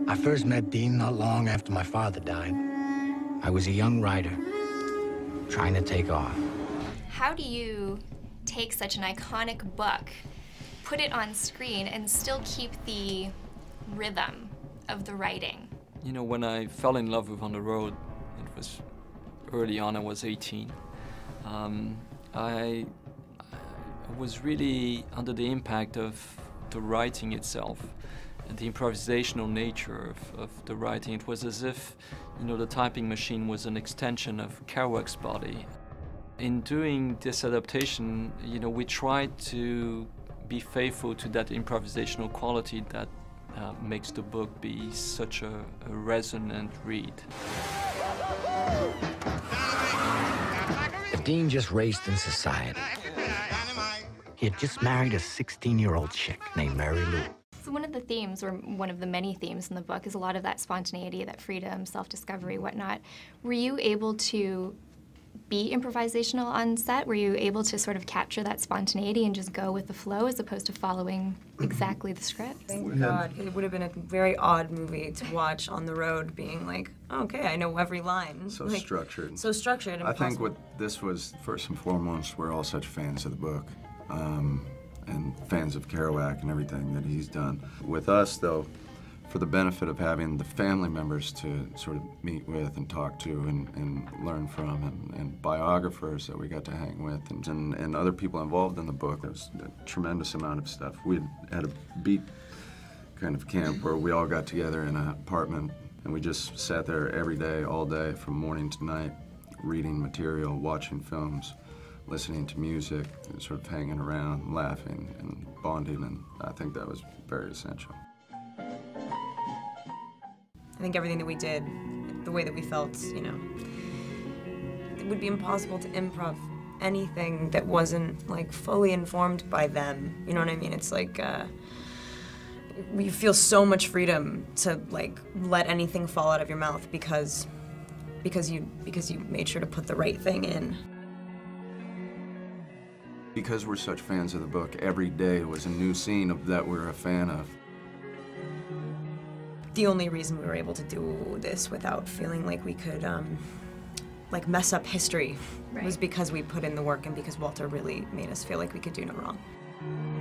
I first met Dean not long after my father died. I was a young writer, trying to take off. How do you take such an iconic book, put it on screen, and still keep the rhythm of the writing? You know, when I fell in love with On the Road, it was early on, I was 18. I was really under the impact of the writing itself and the improvisational nature of the writing. It was as if, you know, the typing machine was an extension of Kerouac's body. In doing this adaptation, you know, we tried to be faithful to that improvisational quality that makes the book be such a resonant read. Dean just raced in society. He had just married a 16-year-old chick named Mary Lou. So one of the themes, or one of the many themes in the book, is a lot of that spontaneity, that freedom, self-discovery, whatnot. Were you able to be improvisational on set? Were you able to sort of capture that spontaneity and just go with the flow as opposed to following exactly the script? Thank God. It would have been a very odd movie to watch on the road being like, oh, okay, I know every line. So like, structured. So structured. I think what this was, first and foremost, we're all such fans of the book and fans of Kerouac and everything that he's done. With us, though, for the benefit of having the family members to sort of meet with and talk to and learn from, and biographers that we got to hang with, and other people involved in the book. There was a tremendous amount of stuff. We had a beat kind of camp where we all got together in an apartment and we just sat there every day, all day, from morning to night, reading material, watching films, listening to music, and sort of hanging around, laughing and bonding, and I think that was very essential. I think everything that we did, the way that we felt, you know, it would be impossible to improv anything that wasn't, like, fully informed by them. You know what I mean? It's like, you feel so much freedom to, like, let anything fall out of your mouth because you made sure to put the right thing in. Because we're such fans of the book, every day was a new scene that we're a fan of. The only reason we were able to do this without feeling like we could like mess up history was because we put in the work and because Walter really made us feel like we could do no wrong.